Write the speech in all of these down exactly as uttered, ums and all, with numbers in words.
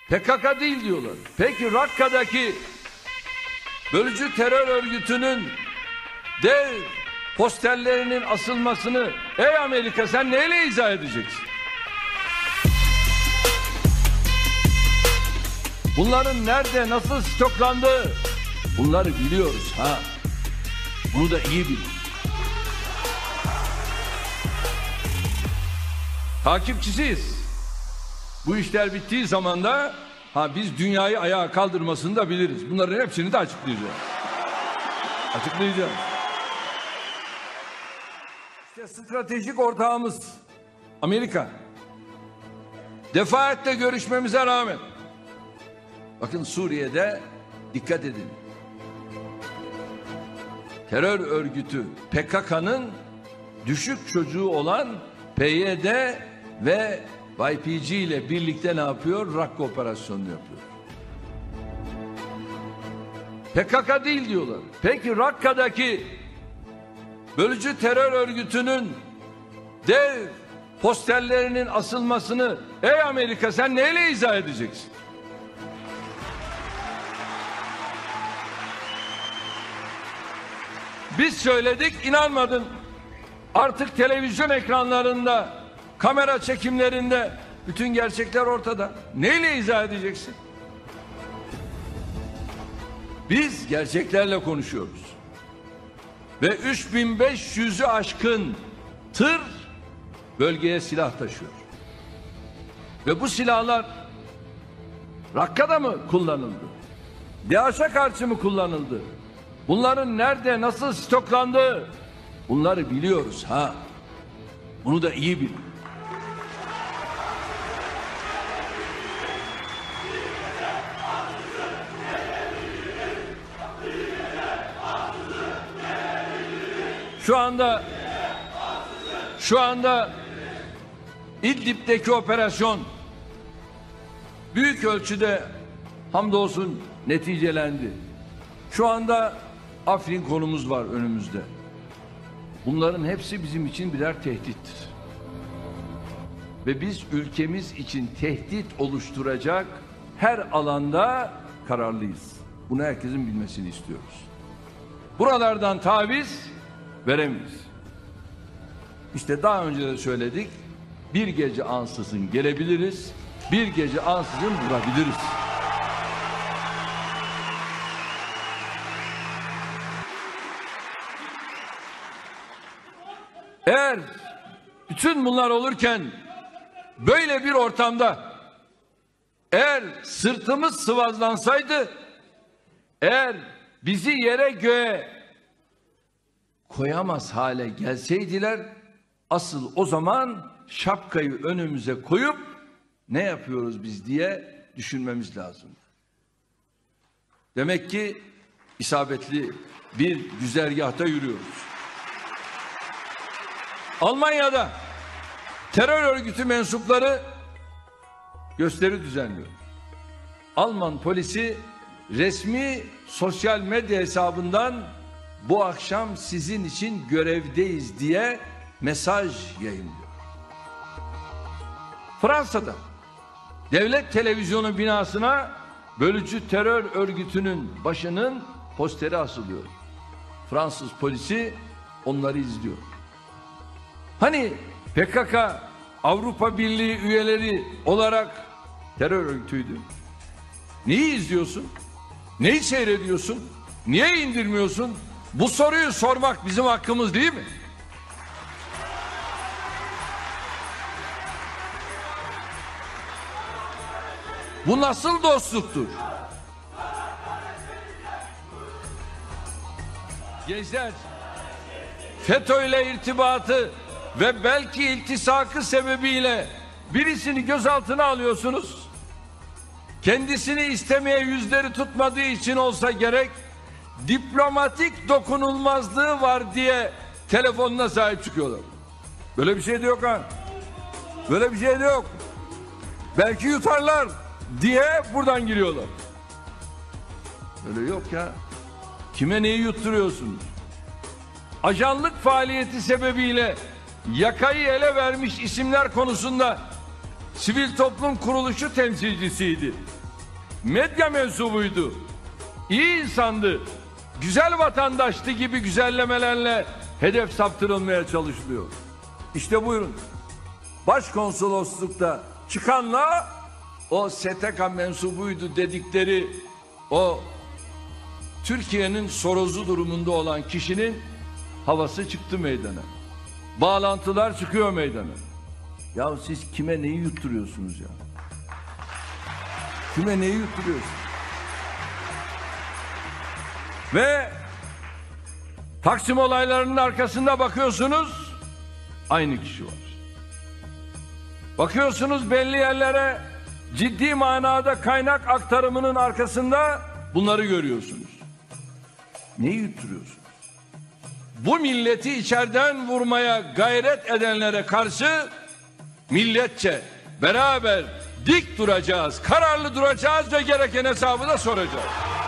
P K K değil diyorlar. Peki Rakka'daki bölücü terör örgütünün dev posterlerinin asılmasını ey Amerika sen neyle izah edeceksin? Bunların nerede nasıl stoklandığı bunları biliyoruz ha. Bunu da iyi bilin. Takipçisiyiz. Bu işler bittiği zaman da ha biz dünyayı ayağa kaldırmasını da biliriz. Bunların hepsini de açıklayacağız. Açıklayacağız. İşte stratejik ortağımız Amerika. Defaatle görüşmemize rağmen bakın Suriye'de dikkat edin. Terör örgütü P K K'nın düşük çocuğu olan P Y D ve Y P G ile birlikte ne yapıyor? Rakka operasyonunu yapıyor. P K K değil diyorlar. Peki Rakka'daki bölücü terör örgütünün dev posterlerinin asılmasını ey Amerika sen neyle izah edeceksin? Biz söyledik, inanmadın. Artık televizyon ekranlarında, kamera çekimlerinde bütün gerçekler ortada. Neyle izah edeceksin? Biz gerçeklerle konuşuyoruz. Ve üç bin beş yüzü aşkın tır bölgeye silah taşıyor. Ve bu silahlar Rakka'da mı kullanıldı? DAEŞ'e karşı mı kullanıldı? Bunların nerede nasıl stoklandığı bunları biliyoruz ha. Bunu da iyi bilin. Şu anda şu anda İdlib'deki operasyon büyük ölçüde hamdolsun neticelendi. Şu anda Afrin konumuz var önümüzde. Bunların hepsi bizim için birer tehdittir. Ve biz ülkemiz için tehdit oluşturacak her alanda kararlıyız. Bunu herkesin bilmesini istiyoruz. Buralardan taviz veremeyiz. İşte daha önce de söyledik. Bir gece ansızın gelebiliriz. Bir gece ansızın vurabiliriz. Eğer bütün bunlar olurken böyle bir ortamda eğer sırtımız sıvazlansaydı, eğer bizi yere göğe koyamaz hale gelseydiler, asıl o zaman şapkayı önümüze koyup ne yapıyoruz biz diye düşünmemiz lazım. Demek ki isabetli bir güzergahta yürüyoruz. Almanya'da terör örgütü mensupları gösteri düzenliyor. Alman polisi resmi sosyal medya hesabından bu akşam sizin için görevdeyiz diye mesaj yayınlıyor. Fransa'da devlet televizyonu binasına bölücü terör örgütünün başının posteri asılıyor. Fransız polisi onları izliyor. Hani P K K Avrupa Birliği üyeleri olarak terör örgütüydü. Neyi izliyorsun? Neyi seyrediyorsun? Niye indirmiyorsun? Bu soruyu sormak bizim hakkımız değil mi? Bu nasıl dostluktur? Gençler, FETÖ'yle irtibatı ve belki iltisakı sebebiyle birisini gözaltına alıyorsunuz. Kendisini istemeye yüzleri tutmadığı için olsa gerek, diplomatik dokunulmazlığı var diye telefonuna sahip çıkıyorlar. Böyle bir şey de yok ha. Böyle bir şey de yok. Belki yutarlar diye buradan giriyorlar. Öyle yok ya. Kime neyi yutturuyorsunuz? Ajanlık faaliyeti sebebiyle yakayı ele vermiş isimler konusunda sivil toplum kuruluşu temsilcisiydi. Medya mensubuydu. İyi insandı. Güzel vatandaştı gibi güzellemelerle hedef saptırılmaya çalışılıyor. İşte buyurun. Başkonsoloslukta çıkanla o S T K mensubuydu dedikleri o Türkiye'nin Soroz'u durumunda olan kişinin havası çıktı meydana. Bağlantılar çıkıyor meydana. Ya siz kime neyi yutturuyorsunuz ya? Kime neyi yutturuyorsunuz? Ve Taksim olaylarının arkasında bakıyorsunuz, aynı kişi var. Bakıyorsunuz belli yerlere ciddi manada kaynak aktarımının arkasında bunları görüyorsunuz. Neyi yutturuyorsunuz? Bu milleti içeriden vurmaya gayret edenlere karşı milletçe beraber dik duracağız, kararlı duracağız ve gereken hesabı da soracağız.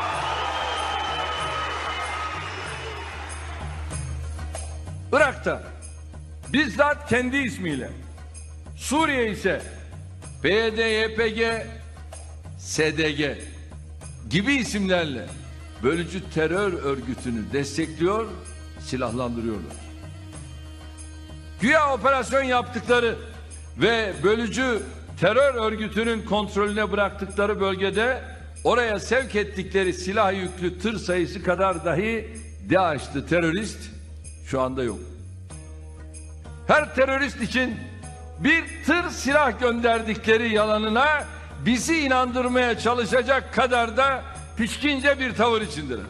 Irak'ta bizzat kendi ismiyle, Suriye ise P Y D, Y P G, S D G gibi isimlerle bölücü terör örgütünü destekliyor, silahlandırıyorlar. Güya operasyon yaptıkları ve bölücü terör örgütünün kontrolüne bıraktıkları bölgede oraya sevk ettikleri silah yüklü tır sayısı kadar dahi DAEŞ'li terörist şu anda yok. Her terörist için bir tır silah gönderdikleri yalanına bizi inandırmaya çalışacak kadar da pişkince bir tavır içindeler.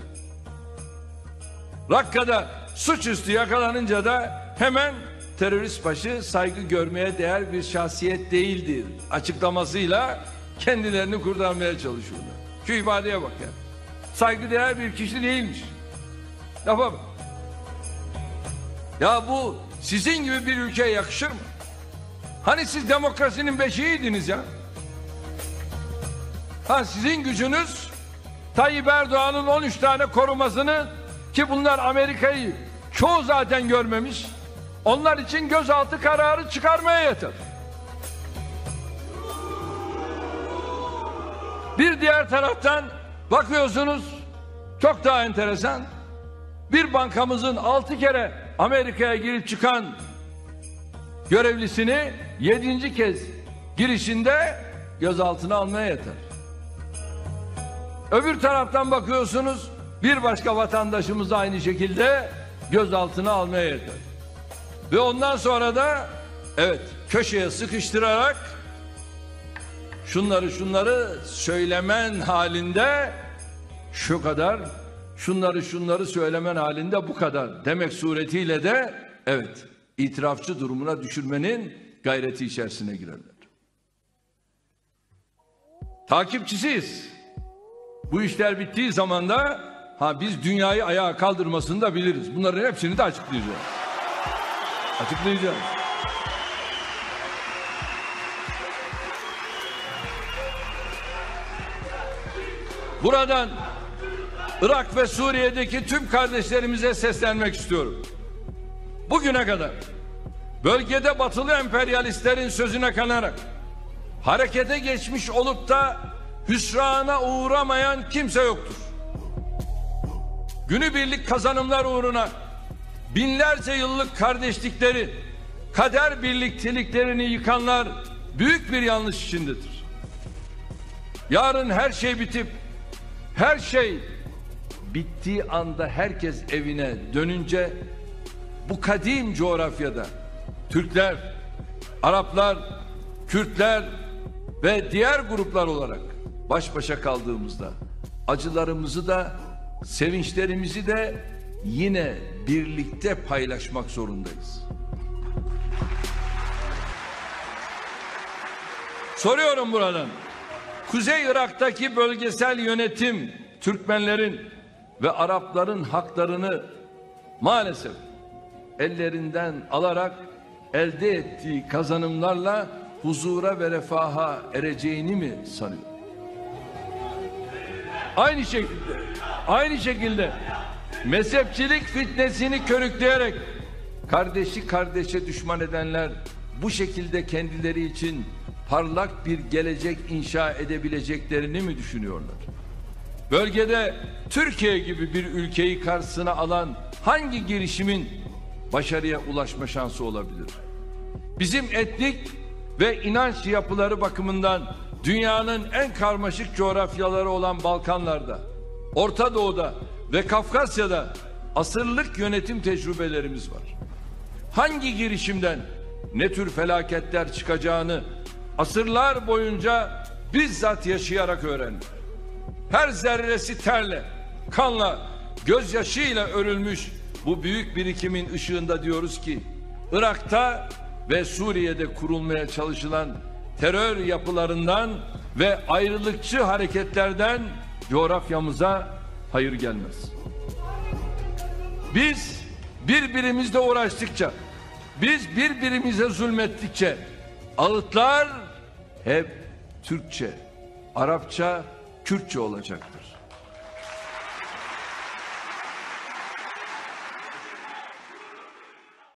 Rakka'da suçüstü yakalanınca da hemen terörist başı saygı görmeye değer bir şahsiyet değildir açıklamasıyla kendilerini kurtarmaya çalışıyorlar. Şu ibadeye bak ya. Saygı değer bir kişi değilmiş. Lafa bak. Ya bu sizin gibi bir ülkeye yakışır mı? Hani siz demokrasinin beşiğiydiniz ya. Ha sizin gücünüz Tayyip Erdoğan'ın on üç tane korumasını, ki bunlar Amerika'yı çoğu zaten görmemiş, onlar için gözaltı kararı çıkarmaya yeter. Bir diğer taraftan bakıyorsunuz, çok daha enteresan, bir bankamızın altı kere Amerika'ya girip çıkan görevlisini yedinci kez girişinde gözaltına almaya yeter. Öbür taraftan bakıyorsunuz, bir başka vatandaşımız aynı şekilde gözaltına almaya yeter. Ve ondan sonra da evet köşeye sıkıştırarak şunları şunları söylemen halinde şu kadar, şunları şunları söylemen halinde bu kadar demek suretiyle de evet itirafçı durumuna düşürmenin gayreti içerisine girerler. Takipçisiyiz. Bu işler bittiği zaman da ha biz dünyayı ayağa kaldırmasını da biliriz. Bunların hepsini de açıklayacağız. Açıklayacağız. Buradan Irak ve Suriye'deki tüm kardeşlerimize seslenmek istiyorum. Bugüne kadar bölgede batılı emperyalistlerin sözüne kanarak harekete geçmiş olup da hüsrana uğramayan kimse yoktur. Günübirlik kazanımlar uğruna binlerce yıllık kardeşlikleri, kader birlikteliklerini yıkanlar büyük bir yanlış içindedir. Yarın her şey bitip her şey bittiği anda herkes evine dönünce bu kadim coğrafyada Türkler, Araplar, Kürtler ve diğer gruplar olarak baş başa kaldığımızda acılarımızı da sevinçlerimizi de yine birlikte paylaşmak zorundayız. Soruyorum buradan. Kuzey Irak'taki bölgesel yönetim Türkmenlerin ve Arapların haklarını maalesef ellerinden alarak elde ettiği kazanımlarla huzura ve refaha ereceğini mi sanıyor? Aynı şekilde, aynı şekilde mezhepçilik fitnesini körükleyerek kardeşi kardeşe düşman edenler bu şekilde kendileri için parlak bir gelecek inşa edebileceklerini mi düşünüyorlar? Bölgede Türkiye gibi bir ülkeyi karşısına alan hangi girişimin başarıya ulaşma şansı olabilir? Bizim etnik ve inanç yapıları bakımından dünyanın en karmaşık coğrafyaları olan Balkanlarda, Orta Doğu'da ve Kafkasya'da asırlık yönetim tecrübelerimiz var. Hangi girişimden ne tür felaketler çıkacağını asırlar boyunca bizzat yaşayarak öğrendik. Her zerresi terle, kanla, gözyaşıyla örülmüş bu büyük birikimin ışığında diyoruz ki Irak'ta ve Suriye'de kurulmaya çalışılan terör yapılarından ve ayrılıkçı hareketlerden coğrafyamıza hayır gelmez. Biz birbirimizle uğraştıkça, biz birbirimize zulmettikçe ağıtlar hep Türkçe, Arapça, Kürtçe olacaktır.